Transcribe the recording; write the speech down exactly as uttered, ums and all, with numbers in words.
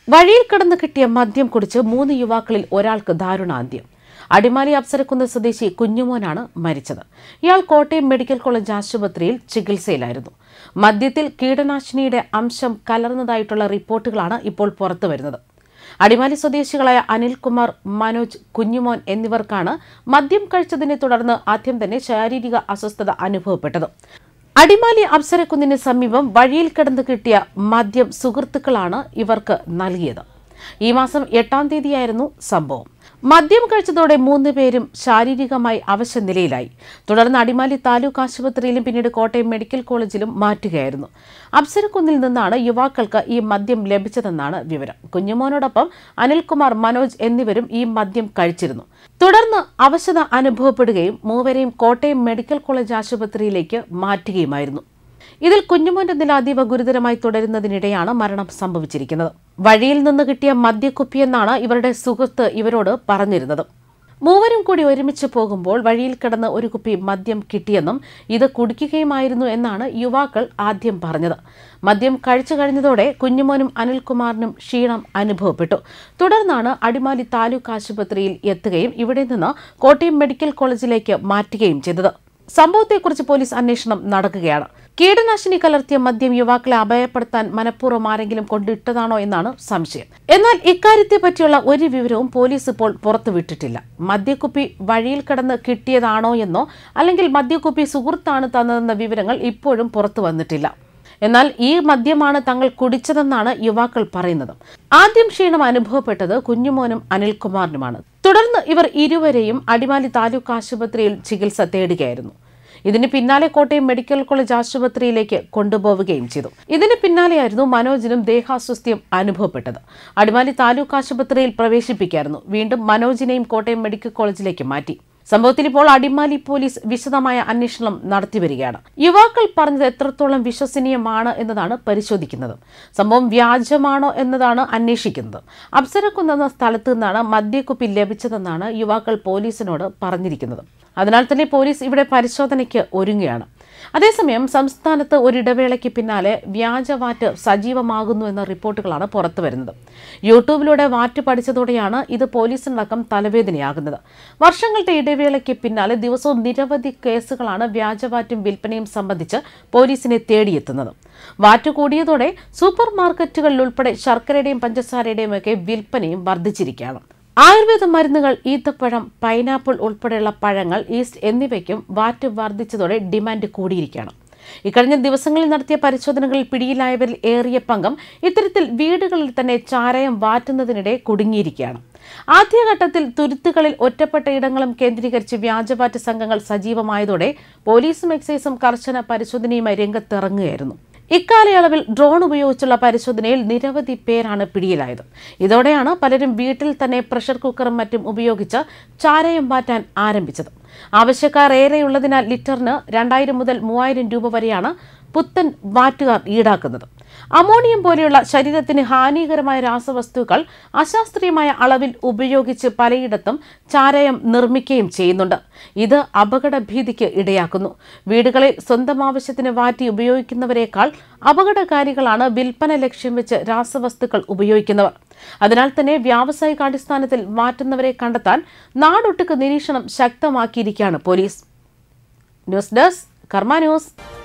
വഴിയിൽ കിടന്ന് കിട്ടിയ മദ്യം കുടിച്ച് മൂന്ന് യുവാക്കളിൽ ഒരാൾക്ക് ദാരുണാന്ത്യം. അടിമാലി അപ്സരക്കുന്ന് സ്വദേശി കുഞ്ഞുമോനാണ് മരിച്ചത്. ഇയാൾ കോട്ടയം മെഡിക്കൽ കോളേജ് ആശുപത്രിയിൽ ചികിത്സയിലായിരുന്നു. മദ്യത്തിൽ കീടനാശിനിയുടെ അംശം കലർന്നതായിട്ടുള്ള റിപ്പോർട്ടുകളാണ് ഇപ്പോൾ പുറത്തുവരുന്നത്. അടിമാലി സ്വദേശികളായ അനിൽകുമാർ, മനോജ്, കുഞ്ഞുമോൻ എന്നിവർക്കാണ് മദ്യം കഴിച്ചതിനെ തുടർന്ന് ആദ്യം തന്നെ ശാരീരിക അസ്വസ്ഥത അനുഭവപ്പെട്ടത്. അടിമാലി അപ്സരക്കുന്നിന് സമീപം വഴിയിൽ കിടന്ന് കിട്ടിയ മദ്യം സുഹൃത്തുക്കളാണ് ഇവർക്ക് നൽകിയത്. ഈ മാസം എട്ടാം തീയതിയായിരുന്നു സംഭവം. മദ്യം കഴിച്ചതോടെ മൂന്ന് പേരും ശാരീരികമായി അവശ നിലയിലായി. തുടർന്ന് അടിമാലി താലൂക്ക് ആശുപത്രിയിലും പിന്നീട് കോട്ടയം മെഡിക്കൽ കോളേജിലും മാറ്റുകയായിരുന്നു. അപ്സരക്കുന്നിൽ നിന്നാണ് യുവാക്കൾക്ക് ഈ മദ്യം ലഭിച്ചതെന്നാണ് വിവരം. കുഞ്ഞുമോനോടൊപ്പം അനിൽകുമാർ, മനോജ് എന്നിവരും ഈ മദ്യം കഴിച്ചിരുന്നു. തുടർന്ന് അവശത അനുഭവപ്പെടുകയും മൂവരെയും കോട്ടയം മെഡിക്കൽ കോളേജ് ആശുപത്രിയിലേക്ക് മാറ്റുകയുമായിരുന്നു. ഇതിൽ കുഞ്ഞുമോന്റെ നില അതീവ ഗുരുതരമായി തുടരുന്നതിനിടെയാണ് മരണം സംഭവിച്ചിരിക്കുന്നത്. വഴിയിൽ നിന്ന് കിട്ടിയ മദ്യക്കുപ്പിയെന്നാണ് ഇവരുടെ സുഹൃത്ത് ഇവരോട് പറഞ്ഞിരുന്നത്. മൂവരും കൂടി ഒരുമിച്ച് പോകുമ്പോൾ വഴിയിൽ കിടന്ന് ഒരു കുപ്പി മദ്യം കിട്ടിയെന്നും ഇത് കുടിക്കുകയുമായിരുന്നു എന്നാണ് യുവാക്കൾ ആദ്യം പറഞ്ഞത്. മദ്യം കഴിച്ചു കഴിഞ്ഞതോടെ കുഞ്ഞുമോനും അനിൽകുമാറിനും ക്ഷീണം അനുഭവപ്പെട്ടു. തുടർന്നാണ് അടിമാലി താലൂക്ക് ആശുപത്രിയിൽ എത്തുകയും ഇവിടെ നിന്ന് കോട്ടയം മെഡിക്കൽ കോളേജിലേക്ക് മാറ്റുകയും ചെയ്തത്. സംഭവത്തെക്കുറിച്ച് പോലീസ് അന്വേഷണം നടക്കുകയാണ്. കീടനാശിനി കലർത്തിയ മദ്യം യുവാക്കളെ അപായപ്പെടുത്താൻ മനഃപൂർവ്വം ആരെങ്കിലും കൊണ്ടിട്ടതാണോ എന്നാണ് സംശയം. എന്നാൽ ഇക്കാര്യത്തെ പറ്റിയുള്ള ഒരു വിവരവും പോലീസ് ഇപ്പോൾ പുറത്തുവിട്ടിട്ടില്ല. മദ്യക്കുപ്പി വഴിയിൽ കിടന്ന് കിട്ടിയതാണോ എന്നോ അല്ലെങ്കിൽ മദ്യക്കുപ്പി സുഹൃത്താണ് തന്നതെന്ന വിവരങ്ങൾ ഇപ്പോഴും പുറത്തു വന്നിട്ടില്ല. എന്നാൽ ഈ മദ്യമാണ് തങ്ങൾ കുടിച്ചതെന്നാണ് യുവാക്കൾ പറയുന്നത്. ആദ്യം ക്ഷീണം അനുഭവപ്പെട്ടത് കുഞ്ഞുമോനും അനിൽകുമാറിനുമാണ്. തുടർന്ന് ഇവർ ഇരുവരെയും അടിമാലി താലൂക്ക് ആശുപത്രിയിൽ ചികിത്സ തേടുകയായിരുന്നു. ഇതിന് പിന്നാലെ കോട്ടയം മെഡിക്കൽ കോളേജ് ആശുപത്രിയിലേക്ക് കൊണ്ടുപോവുകയും ചെയ്തു. ഇതിന് പിന്നാലെയായിരുന്നു മനോജിനും ദേഹാസ്വസ്ഥ്യം അനുഭവപ്പെട്ടത്. അടിമാലി താലൂക്ക് ആശുപത്രിയിൽ പ്രവേശിപ്പിക്കായിരുന്നു. വീണ്ടും മനോജിനെയും കോട്ടയം മെഡിക്കൽ കോളേജിലേക്ക് മാറ്റി. സംഭവത്തിൽ ഇപ്പോൾ അടിമാലി പോലീസ് വിശദമായ അന്വേഷണം നടത്തിവരികയാണ്. യുവാക്കൾ പറഞ്ഞത് എത്രത്തോളം വിശ്വസനീയമാണ് എന്നതാണ് പരിശോധിക്കുന്നത്. സംഭവം വ്യാജമാണോ എന്നതാണ് അന്വേഷിക്കുന്നത്. അപ്സരക്കുന്നെന്ന സ്ഥലത്ത് നിന്നാണ് മദ്യക്കുപ്പി ലഭിച്ചതെന്നാണ് യുവാക്കൾ പോലീസിനോട് പറഞ്ഞിരിക്കുന്നത്. അതിനാൽ തന്നെ പോലീസ് ഇവിടെ പരിശോധനയ്ക്ക് ഒരുങ്ങുകയാണ്. അതേസമയം സംസ്ഥാനത്ത് ഒരിടവേളയ്ക്ക് പിന്നാലെ വ്യാജവാറ്റ് സജീവമാകുന്നു എന്ന റിപ്പോർട്ടുകളാണ് പുറത്തുവരുന്നത്. യൂട്യൂബിലൂടെ വാറ്റ് പഠിച്ചതോടെയാണ് ഇത് പോലീസിനടക്കം തലവേദനയാകുന്നത്. വർഷങ്ങളുടെ ഇടവേളയ്ക്ക് പിന്നാലെ ദിവസവും നിരവധി കേസുകളാണ് വ്യാജവാറ്റും വിൽപ്പനയും സംബന്ധിച്ച് പോലീസിനെ തേടിയെത്തുന്നത്. വാറ്റ് കൂടിയതോടെ സൂപ്പർ മാർക്കറ്റുകളിൽ ഉൾപ്പെടെ ശർക്കരയുടെയും പഞ്ചസാരയുടെയും ഒക്കെ വിൽപ്പനയും വർദ്ധിച്ചിരിക്കുകയാണ്. ആയുർവേദ മരുന്നുകൾ, ഈത്തപ്പഴം, പൈനാപ്പിൾ ഉൾപ്പെടെയുള്ള പഴങ്ങൾ, ഈസ്റ്റ് എന്നിവയ്ക്കും വാറ്റ് വർദ്ധിച്ചതോടെ ഡിമാൻഡ് കൂടിയിരിക്കുകയാണ്. ഇക്കഴിഞ്ഞ ദിവസങ്ങളിൽ നടത്തിയ പരിശോധനകളിൽ പിടിയിലായവരിൽ ഏറിയ പങ്കും ഇത്തരത്തിൽ വീടുകളിൽ തന്നെ ചാരായം വാറ്റുന്നതിനിടെ കുടുങ്ങിയിരിക്കുകയാണ്. ആദ്യഘട്ടത്തിൽ തുരുത്തുകളിൽ ഒറ്റപ്പെട്ട ഇടങ്ങളും കേന്ദ്രീകരിച്ച് വ്യാജവാറ്റ് സംഘങ്ങൾ സജീവമായതോടെ പോലീസും എക്സൈസും കർശന പരിശോധനയുമായി രംഗത്തിറങ്ങുകയായിരുന്നു. ഇക്കാലയളവിൽ ഡ്രോൺ ഉപയോഗിച്ചുള്ള പരിശോധനയിൽ നിരവധി പേരാണ് പിടിയിലായത്. ഇതോടെയാണ് പലരും വീട്ടിൽ തന്നെ പ്രഷർ കുക്കറും മറ്റും ഉപയോഗിച്ച് ചാരായം വാറ്റാൻ ആരംഭിച്ചത്. ആവശ്യക്കാർ ഏറെയുള്ളതിനാൽ ലിറ്ററിന് രണ്ടായിരം മുതൽ മൂവായിരം രൂപ വരെയാണ് പുത്തൻ വാറ്റുകാർ ഈടാക്കുന്നത്. അമോണിയം പോലെയുള്ള ശരീരത്തിന് ഹാനികരമായ രാസവസ്തുക്കൾ അശാസ്ത്രീയമായ അളവിൽ ഉപയോഗിച്ച് പലയിടത്തും ചാരായം നിർമ്മിക്കുകയും ചെയ്യുന്നുണ്ട്. ഇത് അപകടഭീതിക്ക് ഇടയാക്കുന്നു. വീടുകളിൽ സ്വന്തം ആവശ്യത്തിന് വാറ്റി ഉപയോഗിക്കുന്നവരെക്കാൾ അപകടകാരികളാണ് വിൽപ്പന ലക്ഷ്യം വെച്ച് രാസവസ്തുക്കൾ ഉപയോഗിക്കുന്നവർ. അതിനാൽ തന്നെ വ്യാവസായികാടിസ്ഥാനത്തിൽ മാറ്റുന്നവരെ കണ്ടെത്താൻ നാടൊട്ടുക്ക് നിരീക്ഷണം ശക്തമാക്കിയിരിക്കുകയാണ് police. News desk Karma news.